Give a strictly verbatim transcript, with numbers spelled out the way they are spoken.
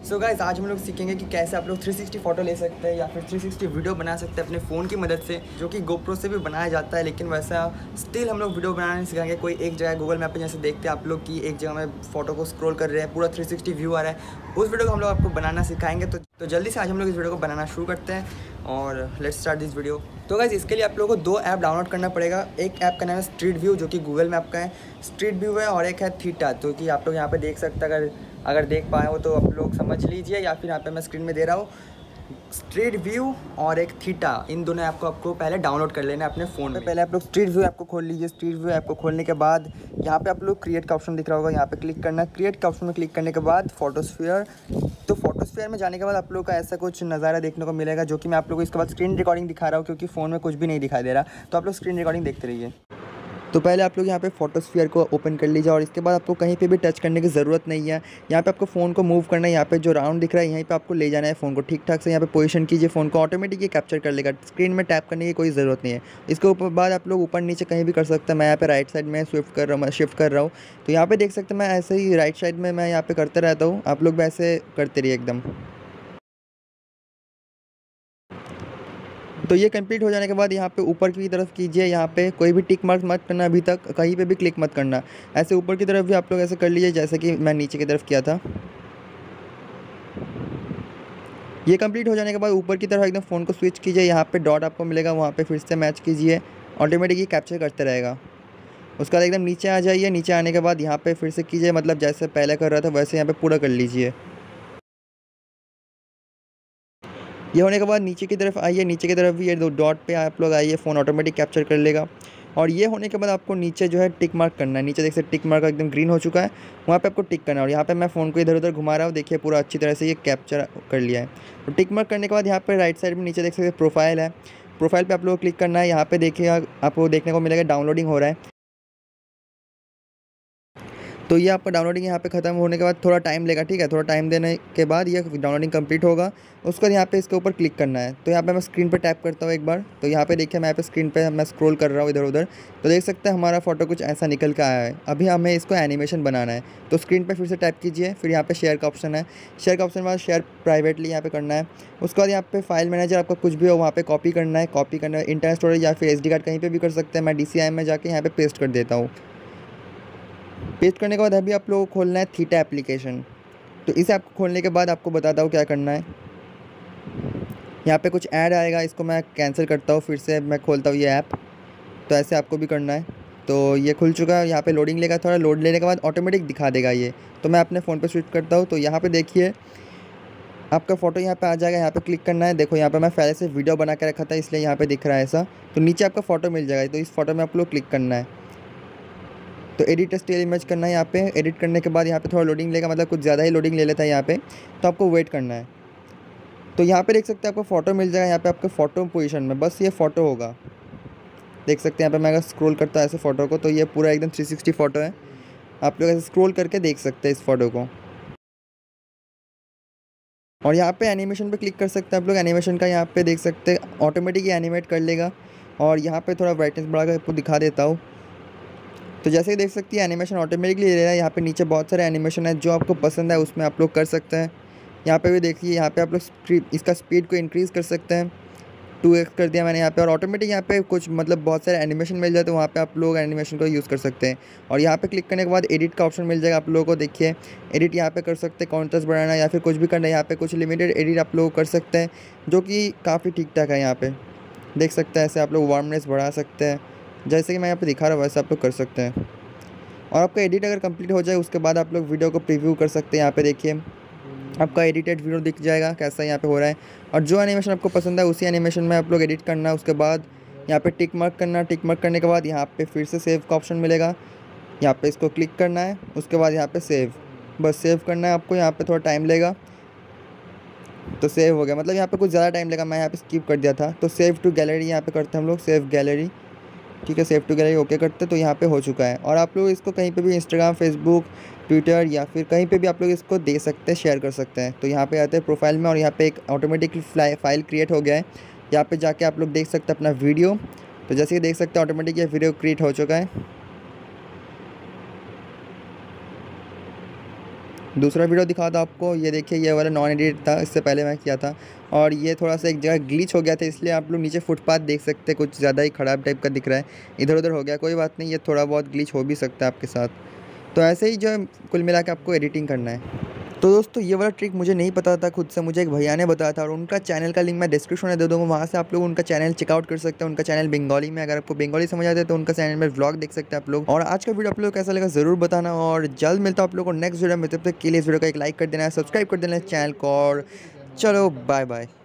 So guys आज हम लोग सीखेंगे कि कैसे आप लोग थ्री सिक्सटी फ़ोटो ले सकते हैं या फिर थ्री सिक्सटी वीडियो बना सकते हैं अपने फ़ोन की मदद से, जो कि गोप्रो से भी बनाया जाता है। लेकिन वैसा स्टिल हम लोग वीडियो बनाना नहीं सिखाएंगे। कोई एक जगह गूगल मैप पे जैसे देखते हैं आप लोग कि एक जगह में फ़ोटो को स्क्रॉल कर रहे हैं, पूरा थ्री सिक्सटी व्यू आ रहा है, उस वीडियो को हम लोग आपको बनाना सिखाएंगे। तो, तो जल्दी से आज हम लोग इस वीडियो को बनाना शुरू करते हैं और लेट्स स्टार्ट दिस वीडियो। तो गाइस इसके लिए आप लोगों को दो ऐप डाउनलोड करना पड़ेगा। एक ऐप का नाम है स्ट्रीट व्यू, जो कि गूगल मैप का है, स्ट्रीट व्यू है, और एक है थीटा, तो कि आप लोग यहाँ पे देख सकते हैं। अगर अगर देख पाए हो तो आप लोग समझ लीजिए, या फिर यहाँ पे मैं स्क्रीन में दे रहा हूँ स्ट्रीट व्यू और एक थीटा। इन दोनों ऐप को आपको पहले डाउनलोड कर लेना है अपने फ़ोन में। पहले आप लोग स्ट्रीट व्यू ऐप को खोल लीजिए। स्ट्रीट व्यू ऐप को खोलने के बाद यहाँ पे आप लोग क्रिएट का ऑप्शन दिख रहा होगा, यहाँ पे क्लिक करना है। क्रिएट का ऑप्शन में क्लिक करने के बाद फोटोस्फीयर, तो फोटोस्फीयर में जाने के बाद आप लोग का ऐसा कुछ नज़ारा देखने को मिलेगा, जो कि मैं आप लोगों को इसके बाद स्क्रीन रिकॉर्डिंग दिखा रहा हूँ, क्योंकि फ़ोन में कुछ भी नहीं दिखाई दे रहा। तो आप लोग स्क्रीन रिकॉर्डिंग देखते रहिए। तो पहले आप लोग यहाँ पे फोटोस्फीयर को ओपन कर लीजिए, और इसके बाद आपको कहीं पे भी टच करने की ज़रूरत नहीं है। यहाँ पे आपको फ़ोन को मूव करना है। यहाँ पे जो राउंड दिख रहा है यहीं पे आपको ले जाना है फ़ोन को ठीक ठाक से। यहाँ पे पोजीशन कीजिए, फ़ोन को ऑटोमेटिक ये कैप्चर कर लेगा। स्क्रीन में टैप करने की कोई ज़रूरत नहीं है। इसके ऊपर बाद आप लोग ऊपर नीचे कहीं भी कर सकते हैं। मैं यहाँ पे राइट साइड में स्विफ्ट कर रहा हूँ शिफ्ट कर रहा हूँ, तो यहाँ पर देख सकते हैं मैं ऐसे ही राइट साइड में मैं यहाँ पर करता रहता हूँ। आप लोग भी ऐसे करते रहिए एकदम। तो ये कंप्लीट हो जाने के बाद यहाँ पे ऊपर की तरफ कीजिए। यहाँ पे कोई भी टिक मार्क मत करना, अभी तक कहीं पे भी क्लिक मत करना। ऐसे ऊपर की तरफ भी आप लोग ऐसे कर लीजिए जैसे कि मैं नीचे की तरफ किया था। ये कंप्लीट हो जाने के बाद ऊपर की तरफ एकदम फ़ोन को स्विच कीजिए। यहाँ पे डॉट आपको मिलेगा, वहाँ पे फिर से मैच कीजिए, ऑटोमेटिक ये कैप्चर करते रहेगा। उसके बाद एकदम नीचे आ जाइए। नीचे आने के बाद यहाँ पे फिर से कीजिए, मतलब जैसे पहले कर रहा था वैसे यहाँ पे पूरा कर लीजिए। ये होने के बाद नीचे की तरफ आइए। नीचे की तरफ भी ये दो डॉट पे आप लोग आइए, फ़ोन ऑटोमेटिक कैप्चर कर लेगा। और ये होने के बाद आपको नीचे जो है टिक मार्क करना है। नीचे देख सकते टिक मार्क एकदम ग्रीन हो चुका है, वहाँ पे आपको टिक करना है। और यहाँ पे मैं फ़ोन को इधर उधर घुमा रहा हूँ, देखिए पूरा अच्छी तरह से ये कैप्चर कर लिया है। तो टिक मार्क करने के बाद यहाँ पर राइट साइड में नीचे देख सकते प्रोफाइल है। प्रोफाइल पर आप लोग को क्लिक करना है। यहाँ पर देखिए आपको देखने को मिलेगा डाउनलोडिंग हो रहा है। तो ये आपका डाउनलोडिंग यहाँ पे ख़त्म होने के बाद थोड़ा टाइम लेगा, ठीक है। थोड़ा टाइम देने के बाद ये डाउनलोडिंग कंप्लीट होगा। उसके बाद यहाँ पे इसके ऊपर क्लिक करना है। तो यहाँ पे मैं स्क्रीन पे टैप करता हूँ एक बार। तो यहाँ पे देखिए मैं यहाँ पे स्क्रीन पे मैं स्क्रॉल कर रहा हूँ इधर उधर, तो देख सकते हैं हमारा फ़ोटो कुछ ऐसा निकल के आया है। अभी हमें इसको एनिमेशन बनाना है, तो स्क्रीन पर फिर से टैप कीजिए। फिर यहाँ पर शेयर का ऑप्शन है। शेयर का ऑप्शन के बाद शेयर प्राइवेटली यहाँ पर करना है। उसके बाद यहाँ पे फाइल मैनेजर आपका कुछ भी हो वहाँ पर कॉपी करना है। कॉपी करना है इंटरनल स्टोरेज या फिर एस डी कार्ड कहीं पर भी कर सकते हैं। मैं डी सी आई में जाके यहाँ पर पेस्ट कर देता हूँ। पेस्ट करने के बाद अभी आप लोगों को खोलना है थीटा एप्लीकेशन। तो इस ऐप को खोलने के बाद आपको बताता हूँ क्या करना है। यहाँ पे कुछ ऐड आएगा, इसको मैं कैंसिल करता हूँ, फिर से मैं खोलता हूँ ये ऐप। तो ऐसे आपको भी करना है। तो ये खुल चुका है। यहाँ पे लोडिंग लेगा, थोड़ा लोड लेने के बाद ऑटोमेटिक दिखा देगा ये। तो मैं अपने फ़ोन पे स्विच करता हूँ। तो यहाँ पे देखिए आपका फ़ोटो यहाँ पे आ जाएगा। यहाँ पे क्लिक करना है। देखो यहाँ पे मैं पहले से वीडियो बना के रखा था, इसलिए यहाँ पे दिख रहा है ऐसा। तो नीचे आपका फ़ोटो मिल जाएगा, तो इस फोटो में आप लोग क्लिक करना है। तो एडिट स्टिल इमेज करना है। यहाँ पे एडिट करने के बाद यहाँ पे थोड़ा लोडिंग लेगा, मतलब कुछ ज़्यादा ही लोडिंग ले लेता है यहाँ पे, तो आपको वेट करना है। तो यहाँ पे देख सकते हैं आपको फ़ोटो मिल जाएगा। यहाँ पे आपका फ़ोटो पोजीशन में बस ये फ़ोटो होगा, देख सकते हैं। यहाँ पे मैं अगर स्क्रॉल करता हूँ ऐसे फ़ोटो को, तो ये पूरा एकदम थ्री सिक्सटी फ़ोटो है। आप लोग ऐसे स्क्रॉल करके देख सकते हैं इस फ़ोटो को। और यहाँ पे एनिमेशन पे क्लिक कर सकते हैं आप लोग। एनिमेशन का यहाँ पे देख सकते हैं ऑटोमेटिक ही एनिमेट कर लेगा। और यहाँ पे थोड़ा ब्राइटनेस बढ़ा कर आपको दिखा देता हूँ। तो जैसे ही देख सकती है एनिमेशन ऑटोमेटिकली ले रहा है। यहाँ पे नीचे बहुत सारे एनिमेशन है, जो आपको पसंद है उसमें आप लोग कर सकते हैं। यहाँ पे भी देखिए, यहाँ पे आप लोग इसका स्पीड को इंक्रीज़ कर सकते हैं। टू एक्स कर दिया मैंने यहाँ पे, और ऑटोमेटिक यहाँ पे कुछ मतलब बहुत सारे एनिमेशन मिल जाते हैं, वहाँ पे आप लोग एनिमेशन को यूज़ कर सकते हैं। और यहाँ पे क्लिक करने के बाद एडिट का ऑप्शन मिल जाएगा आप लोगों को। देखिए एडिट यहाँ पे कर सकते हैं, कॉन्ट्रास्ट बढ़ाना या फिर कुछ भी करना है। यहाँ पे कुछ लिमिटेड एडिट आप लोग कर सकते हैं, जो कि काफ़ी ठीक ठाक है। यहाँ पे देख सकते हैं ऐसे आप लोग वार्मनेस बढ़ा सकते हैं, जैसे कि मैं यहाँ पर दिखा रहा हूँ वैसे आप लोग कर सकते हैं। और आपका एडिट अगर कंप्लीट हो जाए उसके बाद आप लोग वीडियो को प्रीव्यू कर सकते हैं। यहाँ पे देखिए आपका एडिटेड वीडियो दिख जाएगा कैसा यहाँ पे हो रहा है। और जो एनिमेशन आपको पसंद है उसी एनिमेशन में आप लोग एडिट करना। उसके बाद यहाँ पे टिक मार्क करना। टिक मार्क करने के बाद यहाँ पे फिर से सेव का ऑप्शन मिलेगा, यहाँ पे इसको क्लिक करना है। उसके बाद यहाँ पे सेव, बस सेव करना है आपको। यहाँ पे थोड़ा टाइम लेगा, तो सेव हो गया। मतलब यहाँ पे कुछ ज़्यादा टाइम लेगा, मैं यहाँ पे स्किप कर दिया था। तो सेव टू गैलरी यहाँ पे करते हैं हम लोग, सेव गैलरी, ठीक है। सेव टू गैलरी ओके करते, तो यहाँ पे हो चुका है। और आप लोग इसको कहीं पे भी इंस्टाग्राम, फेसबुक, ट्विटर या फिर कहीं पे भी आप लोग इसको दे सकते हैं, शेयर कर सकते हैं। तो यहाँ पे आते हैं प्रोफाइल में, और यहाँ पे एक ऑटोमेटिकली फाइल क्रिएट हो गया है। यहाँ पे जाके आप लोग देख सकते हैं अपना वीडियो। तो जैसे कि देख सकते हैं ऑटोमेटिक ये वीडियो क्रिएट हो चुका है। दूसरा वीडियो दिखाता आपको, ये देखिए ये वाला नॉन एडिट था, इससे पहले मैं किया था। और ये थोड़ा सा एक जगह ग्लिच हो गया था, इसलिए आप लोग नीचे फुटपाथ देख सकते हैं, कुछ ज़्यादा ही ख़राब टाइप का दिख रहा है, इधर उधर हो गया। कोई बात नहीं, ये थोड़ा बहुत ग्लिच हो भी सकता है आपके साथ। तो ऐसे ही जो है कुल मिला के आपको एडिटिंग करना है। तो दोस्तों ये वाला ट्रिक मुझे नहीं पता था, खुद से मुझे एक भैया ने बताया था, और उनका चैनल का लिंक मैं डिस्क्रिप्शन में दे दूँगा, वहाँ से आप लोग उनका चैनल चेकआउट कर सकते हैं। उनका चैनल बंगाली में, अगर आपको बंगाली समझ आते हैं तो उनका चैनल में व्लॉग देख सकते हैं आप लोग। और आज का वीडियो आप लोग कैसा लगा ज़रूर बताना, और जल्द मिलता हूँ आप लोगों को नेक्स्ट वीडियो में। तब तक के लिए इस वीडियो को एक लाइक कर देना है, सब्सक्राइब कर देना है चैनल को, और चलो बाय बाय।